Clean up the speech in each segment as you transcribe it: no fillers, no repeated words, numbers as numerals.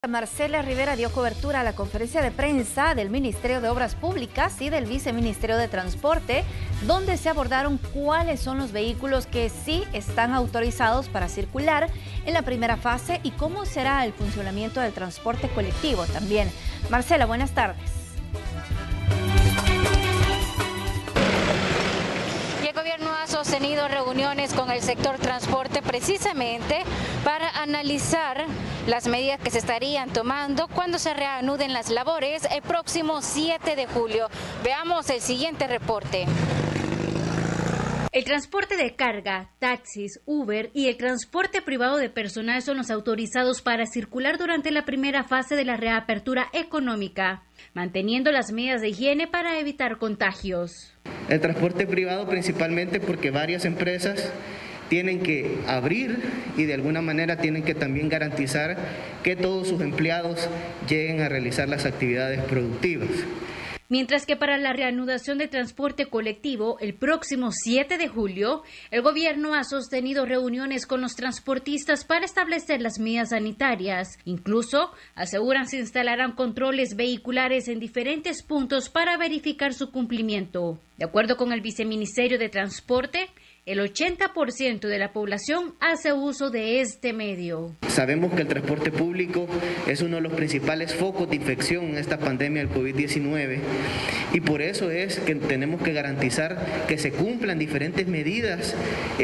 Marcela Rivera dio cobertura a la conferencia de prensa del Ministerio de Obras Públicas y del Viceministerio de Transporte, donde se abordaron cuáles son los vehículos que sí están autorizados para circular en la primera fase y cómo será el funcionamiento del transporte colectivo también. Marcela, buenas tardes. El gobierno ha sostenido reuniones con el sector transporte precisamente para analizar las medidas que se estarían tomando cuando se reanuden las labores el próximo 7 de julio. Veamos el siguiente reporte. El transporte de carga, taxis, Uber y el transporte privado de personal son los autorizados para circular durante la primera fase de la reapertura económica, manteniendo las medidas de higiene para evitar contagios. El transporte privado principalmente porque varias empresas tienen que abrir y de alguna manera tienen que también garantizar que todos sus empleados lleguen a realizar las actividades productivas. Mientras que para la reanudación del transporte colectivo, el próximo 7 de julio, el gobierno ha sostenido reuniones con los transportistas para establecer las medidas sanitarias. Incluso, aseguran se instalarán controles vehiculares en diferentes puntos para verificar su cumplimiento. De acuerdo con el Viceministerio de Transporte, el 80% de la población hace uso de este medio. Sabemos que el transporte público es uno de los principales focos de infección en esta pandemia del COVID-19 y por eso es que tenemos que garantizar que se cumplan diferentes medidas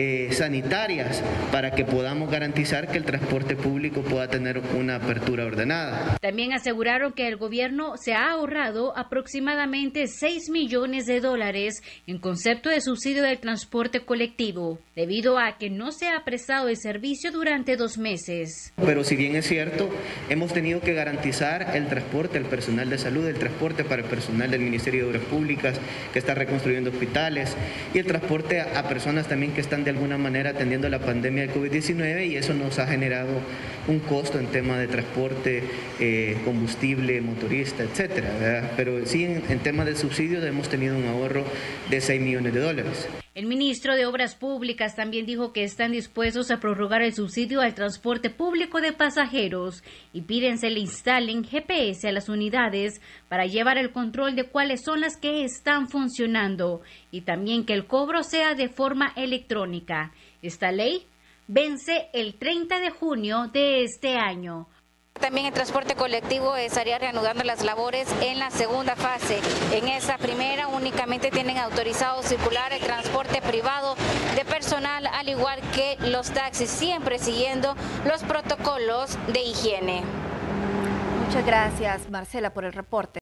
sanitarias para que podamos garantizar que el transporte público pueda tener una apertura ordenada. También aseguraron que el gobierno se ha ahorrado aproximadamente $6 millones en concepto de subsidio del transporte colectivo, debido a que no se ha prestado el servicio durante 2 meses. Pero si bien es cierto, hemos tenido que garantizar el transporte al personal de salud, el transporte para el personal del Ministerio de Obras Públicas que está reconstruyendo hospitales y el transporte a personas también que están de alguna manera atendiendo la pandemia del COVID-19 y eso nos ha generado un costo en tema de transporte, combustible, motorista, etcétera, ¿verdad? Pero sí en tema de subsidios hemos tenido un ahorro de $6 millones. El ministro de Obras Públicas también dijo que están dispuestos a prorrogar el subsidio al transporte público de pasajeros y piden se le instalen GPS a las unidades para llevar el control de cuáles son las que están funcionando y también que el cobro sea de forma electrónica. Esta ley vence el 30 de junio de este año. También el transporte colectivo estaría reanudando las labores en la segunda fase. En esta primera únicamente tienen autorizado circular el transporte privado de personal, al igual que los taxis, siempre siguiendo los protocolos de higiene. Muchas gracias, Marcela, por el reporte.